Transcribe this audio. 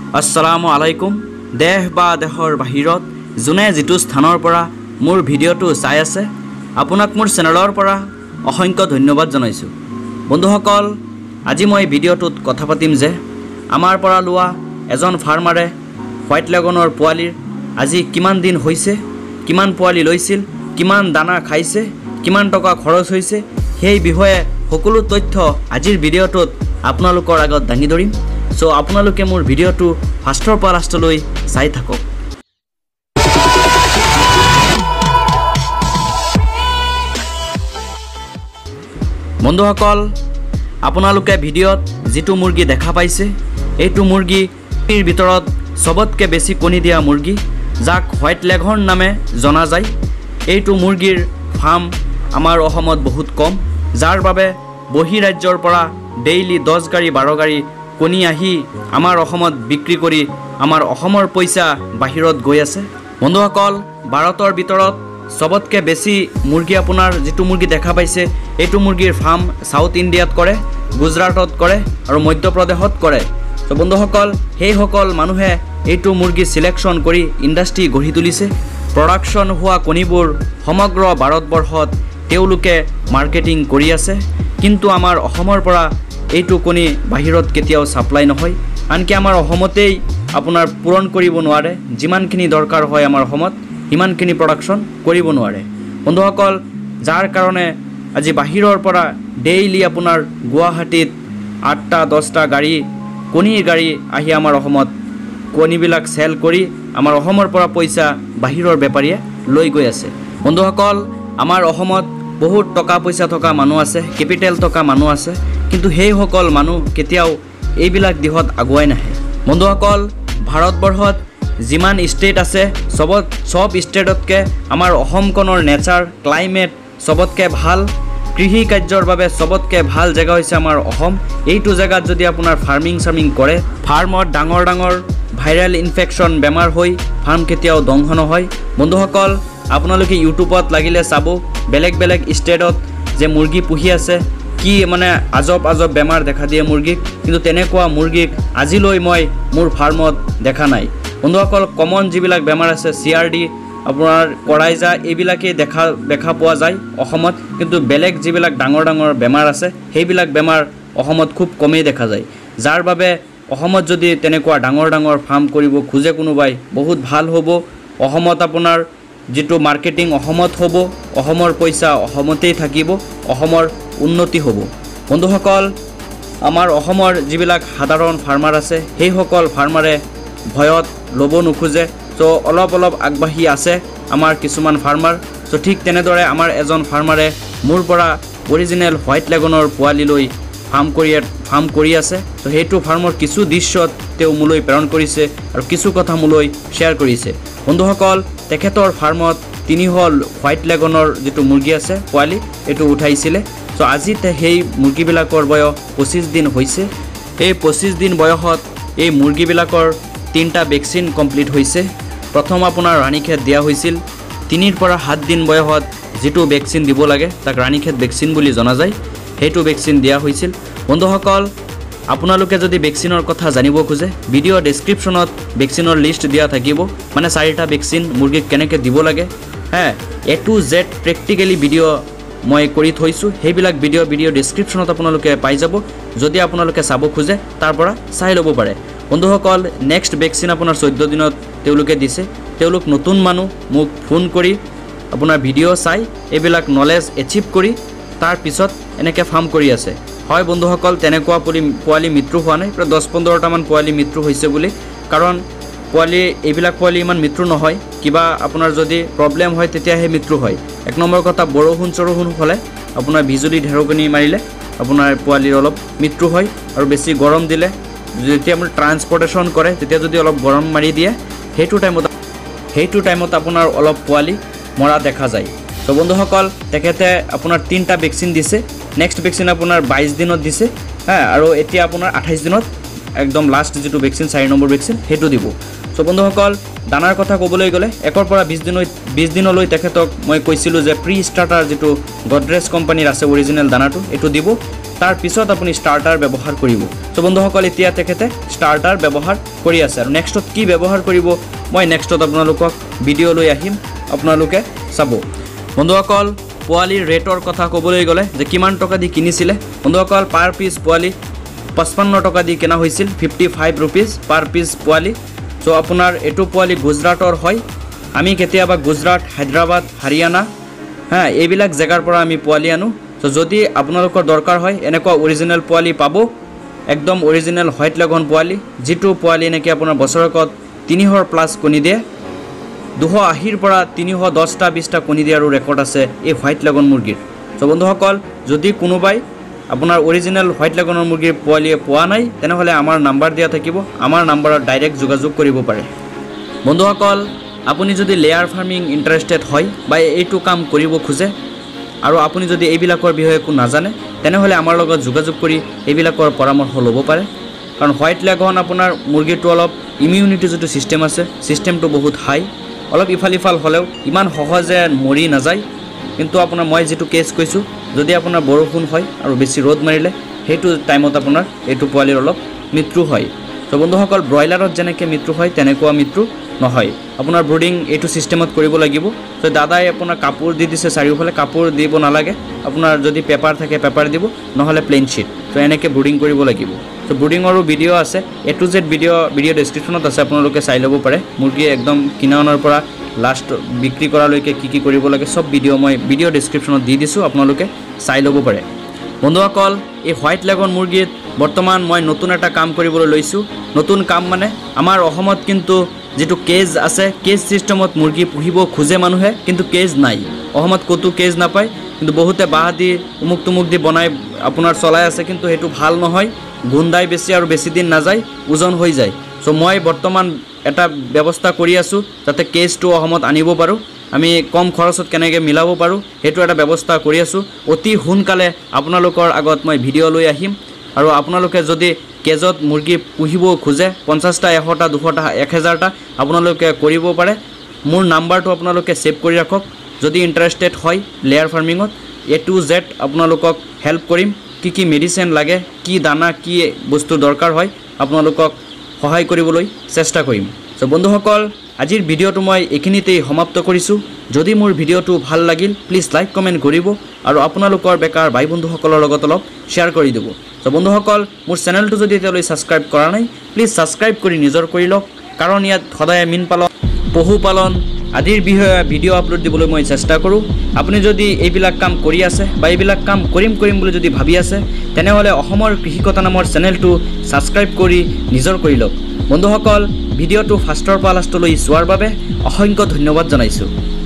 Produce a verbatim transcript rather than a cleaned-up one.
Assalamu alaikum. দেহ বা দেহৰ বাহিৰত যোনে যেটো স্থানৰ পৰা মোৰ ভিডিঅ'টো চাই আছে আপোনাক মোৰ চেনেলৰ পৰা অসংখ্য ধন্যবাদ জনাইছো। বন্ধুসকল, আজি মই ভিডিঅ'টোত কথা পাতিম যে আমাৰ পৰা লোৱা এজন ফাৰ্মাৰে হোৱাইট লেগনৰ পোৱালিৰ আজি কিমান দিন হৈছে, কিমান পোৱালি লৈছিল, কিমান দানা খাইছে, কিমান টকা খৰচ হৈছে, সেই বিষয়ে সকলো তথ্য আজিৰ ভিডিঅ'টোত আপোনালোকৰ আগত দাঙি ধৰিম। সো আপোনালোকে মোৰ ভিডিঅ'টো ফাৰ্ষ্টৰ পৰা লাষ্টলৈ চাই থাকক। বন্ধুসকল, আপোনালোকে ভিডিঅ'ত যেটো মুৰ্গী দেখা পাইছে এইটো মুৰ্গীৰ ভিতৰত সবতকৈ বেছি কণী দিয়া মুৰ্গী, যাক হোৱাইট লেঘৰ্ন নামে জনা যায়। এইটো মুৰ্গীৰ ফাৰ্ম আমাৰ অসমত বহুত কম, যাৰ বাবে বহি ৰাজ্যৰ পৰা ডেইলি দহ গাড়ী বাৰ গাড়ী কণী আহি আমাৰ অসমত বিক্ৰী কৰি আমাৰ অসমৰ পইচা বাহিৰত গৈ আছে। বন্ধুসকল, ভাৰতৰ ভিতৰত সবতকৈ বেছি মুৰ্গী আপোনাৰ যেটো মুৰ্গী দেখা পাইছে এইটো মুৰ্গীৰ ফাৰ্ম সাউথ ইণ্ডিয়াত কৰে, গুজৰাটত কৰে আৰু মধ্যপ্ৰদেশত কৰে। তো বন্ধুসকল, সেইসকল মানুহে এইটো মুৰ্গী সিলেকশ্যন কৰি ইণ্ডাষ্ট্ৰী গঢ়ি তুলিছে। প্ৰডাকশ্যন হোৱা কণীবোৰ সমগ্ৰ ভাৰতবৰ্ষত তেওঁলোকে মাৰ্কেটিং কৰি আছে, কিন্তু আমাৰ অসমৰ পৰা এইটো কণী বাহিৰত কেতিয়াও সাপ্লাই নহয়। আনকি আমাৰ অসমতেই আপোনাৰ পূৰণ কৰিব নোৱাৰে, যিমানখিনি দৰকাৰ হয় আমাৰ অসমত সিমানখিনি প্ৰডাকশ্যন কৰিব নোৱাৰে। বন্ধুসকল, যাৰ কাৰণে আজি বাহিৰৰ পৰা ডেইলি আপোনাৰ গুৱাহাটীত আঠটা দহটা গাড়ী কণীৰ গাড়ী আহি আমাৰ অসমত কণীবিলাক চেল কৰি আমাৰ অসমৰ পৰা পইচা বাহিৰৰ বেপাৰীয়ে লৈ গৈ আছে। বন্ধুসকল, আমাৰ অসমত বহুত টকা পইচা থকা মানুহ আছে, কেপিটেল থকা মানুহ আছে, কিন্তু সেইসকল মানুহ কেতিয়াও এইবিলাক দিশত আগুৱাই নাহে। বন্ধুসকল, ভাৰতবৰ্ষত যিমান ষ্টেট আছে সবত সব ষ্টেটতকৈ আমাৰ অসমখনৰ নেচাৰ ক্লাইমেট সবতকৈ ভাল। কৃষি কাৰ্যৰ বাবে সবতকৈ ভাল জেগা হৈছে আমাৰ অসম। এইটো জেগাত যদি আপোনাৰ ফাৰ্মিং চাৰ্মিং কৰে, ফাৰ্মত ডাঙৰ ডাঙৰ ভাইৰেল ইনফেকশ্যন বেমাৰ হৈ ফাৰ্ম কেতিয়াও ধ্বংস নহয়। বন্ধুসকল, আপোনালোকে ইউটিউবত লাগিলে চাব বেলেগ বেলেগ ষ্টেটত যে মুৰ্গী পুহি আছে, কি মানে আজব আজব বেমাৰ দেখা দিয়ে মুৰ্গীক, কিন্তু তেনেকুৱা মুৰ্গীক আজিলৈ মই মোৰ ফাৰ্মত দেখা নাই। বন্ধুসকল, কমন যিবিলাক বেমাৰ আছে চি আৰ ডি আপোনাৰ কৰাইজা এইবিলাকেই দেখা দেখা পোৱা যায় অসমত, কিন্তু বেলেগ যিবিলাক ডাঙৰ ডাঙৰ বেমাৰ আছে সেইবিলাক বেমাৰ অসমত খুব কমেই দেখা যায়। যাৰ বাবে অসমত যদি তেনেকুৱা ডাঙৰ ডাঙৰ ফাৰ্ম কৰিব খোজে কোনোবাই বহুত ভাল হ'ব। অসমত আপোনাৰ যিটো মাৰ্কেটিং অসমত হ'ব, অসমৰ পইচা অসমতেই থাকিব, অসমৰ উন্নতি হ'ব। বন্ধুসকল, আমাৰ অসমৰ যিবিলাক সাধাৰণ ফাৰ্মাৰ আছে সেইসকল ফাৰ্মাৰে ভয়ত ল'ব নোখোজে, চ' অলপ অলপ আগবাঢ়ি আছে আমাৰ কিছুমান ফাৰ্মাৰ। চ' ঠিক তেনেদৰে আমাৰ এজন ফাৰ্মাৰে মোৰ পৰা অৰিজিনেল হোৱাইট লেগনৰ পোৱালি লৈ ফাৰ্ম কৰি ফাৰ্ম কৰি আছে। চ' সেইটো ফাৰ্মৰ কিছু দৃশ্যত তেওঁ মোলৈ প্ৰেৰণ কৰিছে আৰু কিছু কথা মোলৈ শ্বেয়াৰ কৰিছে। বন্ধুসকল, তেখেতৰ ফাৰ্মত তিনিহল হোৱাইট লেগনৰ যিটো মুৰ্গী আছে পোৱালি এইটো উঠাইছিলে। চ' আজি সেই মুৰ্গীবিলাকৰ বয়স পঁচিছ দিন হৈছে। এই পঁচিছ দিন বয়সত এই মুৰ্গীবিলাকৰ তিনিটা ভেকচিন কমপ্লিট হৈছে। প্ৰথম আপোনাৰ ৰাণীখেত দিয়া হৈছিল। তিনিৰ পৰা সাত দিন বয়সত যিটো ভেকচিন দিব লাগে তাক ৰাণীখেত ভেকচিন বুলি জনা যায়, সেইটো ভেকচিন দিয়া হৈছিল। বন্ধুসকল, আপোনালোকে যদি ভেকচিনৰ কথা জানিব খোজে ভিডিঅ' ডেছক্ৰিপশ্যনত ভেকচিনৰ লিষ্ট দিয়া থাকিব, মানে চাৰিটা ভেকচিন মুৰ্গীক কেনেকৈ দিব লাগে, হ্যাঁ A to Z practically video' মই কৰি থৈছোঁ। সেইবিলাক ভিডিঅ' ভিডিঅ' ডেছক্ৰিপশ্যনত আপোনালোকে পাই যাব। যদি আপোনালোকে চাব খোজে তাৰ পৰা চাই ল'ব পাৰে। বন্ধুসকল, নেক্সট ভেকচিন আপোনাৰ চৈধ্য দিনত তেওঁলোকে দিছে। তেওঁলোক নতুন মানুহ, মোক ফোন কৰি আপোনাৰ ভিডিঅ' চাই এইবিলাক নলেজ এচিভ কৰি তাৰপিছত এনেকৈ ফাৰ্ম কৰি আছে। হয় বন্ধুসকল, তেনেকুৱা পোৱালি পোৱালি মৃত্যু হোৱা নাই, প্ৰায় দহ পোন্ধৰটামান পোৱালি মৃত্যু হৈছে বুলি। কাৰণ পোৱালি এইবিলাক পোৱালি ইমান মৃত্যু নহয়, কিবা আপোনাৰ যদি প্ৰব্লেম হয় তেতিয়াহে মৃত্যু হয়। এক নম্বৰ কথা, বৰষুণ চৰষুণ হ'লে আপোনাৰ বিজুলী ঢেৰেকনি মাৰিলে আপোনাৰ পোৱালিৰ অলপ মৃত্যু হয়, আৰু বেছি গৰম দিলে যেতিয়া আপুনি ট্ৰান্সপৰ্টেশ্যন কৰে তেতিয়া যদি অলপ গৰম মাৰি দিয়ে সেইটো টাইমত সেইটো টাইমত আপোনাৰ অলপ পোৱালি মৰা দেখা যায়। তো বন্ধুসকল, তেখেতে আপোনাৰ তিনিটা ভেকচিন দিছে। নেক্সট ভেকচিন আপোনাৰ বাইছ দিনত দিছে, হ্যাঁ, আৰু এতিয়া আপোনাৰ আঠাইছ দিনত একদম লাষ্ট যিটো ভেকচিন চাৰি নম্বৰ ভেকচিন সেইটো দিব। চ' বন্ধুসকল, দানাৰ কথা ক'বলৈ গ'লে একৰ পৰা বিছ দিন বিছ দিনলৈ তেখেতক মই কৈছিলোঁ যে প্ৰি ষ্টাৰ্টাৰ যিটো গডৰেজ কোম্পানীৰ আছে অৰিজিনেল দানাটো এইটো দিব। তাৰ পিছত আপুনি ষ্টাৰ্টাৰ ব্যৱহাৰ কৰিব সো বন্ধুসকল এতিয়া তেখেতে ষ্টাৰ্টাৰ ব্যৱহাৰ কৰি আছে আৰু নেক্সটত কি ব্যৱহাৰ কৰিব মই নেক্সটত আপোনালোকক ভিডিও লৈ আহিম আপোনালোকে চাব বন্ধুসকল পোৱালিৰ ৰেটৰ কথা ক'বলৈ গ'লে যে কিমান টকা দি কিনিছিলে বন্ধুসকল পাৰ পিস পোৱালি পঁচপন্ন টকা দি কিনা হৈছিল fifty five rupees per piece পোৱালি সো আপোনাৰ এটো পোৱালি গুজৰাটৰ হয় আমি কেতিয়াবা গুজৰাট হায়দৰাবাদ হাৰিয়ানা হা এইবিলাক জায়গাৰ পৰা আমি পোৱালি আনো সো যদি আপোনালোকৰ দৰকাৰ হয় এনেকুৱা অৰিজিনাল পোৱালি পাব একদম অৰিজিনাল হোৱাইট লেগন পোৱালি যেটো পোৱালি নেকি আপোনাৰ বছৰকত তিনিশৰ প্লাস কণী দিয়ে দুশ আশীৰ পৰা তিনিশ দহটা বিশটা কণী দিয়াৰ ৰেকৰ্ড আছে এই হোৱাইট লেগন মুৰ্গীৰ সো বন্ধুসকল যদি কোনোবাই আপোনাৰ অৰিজিনাল হোৱাইট লেগনৰ মুৰ্গীৰ পোৱালি পোৱা নাই তেনেহলে আমাৰ নাম্বাৰ দিয়া থাকিব আমাৰ নাম্বাৰত ডাইৰেক্ট যোগাযোগ কৰিব পাৰে বন্ধুসকল আপুনি যদি লেয়াৰ ফাৰ্মিং ইন্টাৰেস্টেড হয় বা এইটো কাম কৰিব খুজে আৰু আপুনি যদি এইবিলাকৰ বিষয়ে কো নাজানে তেনেহলে আমাৰ লগত যোগাযোগ কৰি এইবিলাকৰ পৰামৰ্শ ল'ব পাৰে কাৰণ হোৱাইট লেগন আপোনাৰ মুৰ্গীটো অলপ ইমিউনিটি যেটো সিস্টেম আছে সিস্টেমটো বহুত হাই অলপ ইফাল ইফাল হলেও ইমান সহজে মৰি নাযায় কিন্তু আপোনাৰ মই যেটো কেস কৈছো যদি আপোনাৰ বৰষুণ হয় আৰু বেছি ৰ'দ মাৰিলে হেতু টাইমত আপোনাৰ এটো পোৱালিৰ অলপ মৃত্যু হয় তো বন্ধুসকল ব্ৰইলাৰত যেনেকৈ মৃত্যু হয় তেনেকুৱা মৃত্যু নহয় আপোনাৰ ব্ৰুডিং এটো সিস্টেমত কৰিব লাগিব তো দাদাই আপোনাৰ কাপোৰ দি দিছে চাৰিওফালে কাপোৰ দিব নালাগে আপোনাৰ যদি পেপাৰ থাকে পেপাৰ দিব নহলে প্লেন শীট তো এনেকৈ ব্ৰুডিং কৰিব লাগিব তো ব্ৰুডিংৰো ভিডিও আছে A to Z video video ডেসক্ৰিপচনত আছে আপোনালোকে চাই ল'ব পাৰে মুৰ্গী একদম কিনানৰ পৰা লাষ্ট বিক্ৰী কৰালৈকে কি কি কৰিব লাগে সব ভিডিও মই ভিডিও ডেসক্ৰিপচনত দি দিছো আপোনালোকে চাই ল'ব পাৰে বন্ধুসকল এই হোৱাইট লেগন মুৰ্গীত বৰ্তমান মই নতুন এটা কাম কৰিবলৈ লৈছো নতুন কাম মানে আমাৰ অসমত কিন্তু যেটো কেজ আছে কেজ সিস্টেমত মুৰ্গী পুহিব খুজে মানুহে কিন্তু কেজ নাই অসমত কতো কেজ নাপায় কিন্তু বহুতে বাহাদি উমুক তুমুক দি বনাই আপোনাৰ চলাই আছে কিন্তু হেতু ভাল নহয় গুন্দাই বেছি আৰু বেছি দিন না যায় ওজন হৈ যায় সো মই বৰ্তমান এটা ব্যৱস্থা কৰি আছো যাতে কেজটো অসমত আনিব পাৰো আমি কম খৰচত কেনেকৈ মিলাব পাৰো হেতু এটা ব্যৱস্থা কৰি আছো অতি হুনকালে আপোনালোকৰ আগত মই ভিডিও লৈ আহিম আৰু আপোনালোকে যদি কেজত মুৰ্গী পুহিব খুজে পঞ্চাশটা এশটা দুশটা এক হাজাৰটা আপোনালোকে কৰিব পাৰে মোৰ নাম্বাৰটো আপোনালোকে সেভ কৰি ৰাখক যদি ইন্টাৰেস্টেড হয় লেয়াৰ ফাৰ্মিংত এ টু জেড আপোনালোকক হেল্প কৰিম কি কি মেডিচিন লাগে কি দানা কি বস্তু দৰকাৰ হয় আপোনালোকক সহায় কৰিবলৈ চেষ্টা কৰিম সো বন্ধুসকল আজিৰ ভিডিওটো মই এখিনিতেই সমাপ্ত কৰিছো যদি মোৰ ভিডিওটো ভাল লাগিল প্লিজ লাইক কমেন্ট কৰিব আৰু আপোনালোকৰ বেকাৰ ভাই বন্ধুসকলৰ লগত অলপ শেয়াৰ কৰি দিব সো বন্ধুসকল মোৰ চেনেলটো যদি এতিয়ালৈ সাবস্ক্ৰাইব কৰা নাই প্লিজ সাবস্ক্ৰাইব কৰি নিজৰ কৰি লওক কাৰণ ইয়াত সদায় মিন পালন পহু পালন আদিৰ বিষয়ে ভিডিও আপলোড দিবলৈ মই চেষ্টা কৰো আপুনি যদি এইবিলাক কাম কৰি আছে বা এইবিলাক কাম কৰিম কৰিম বুলি যদি ভাবি আছে তেনেহলে অসমৰ কৃষি কথা নামৰ চেনেলটো সাবস্ক্ৰাইব কৰি নিজৰ কৰি লওক বন্ধুসকল ভিডিওটো ফাৰ্ষ্টৰ পৰা লাষ্টলৈ চোৱাৰ বাবে অসংখ্য ধন্যবাদ জনাইছো।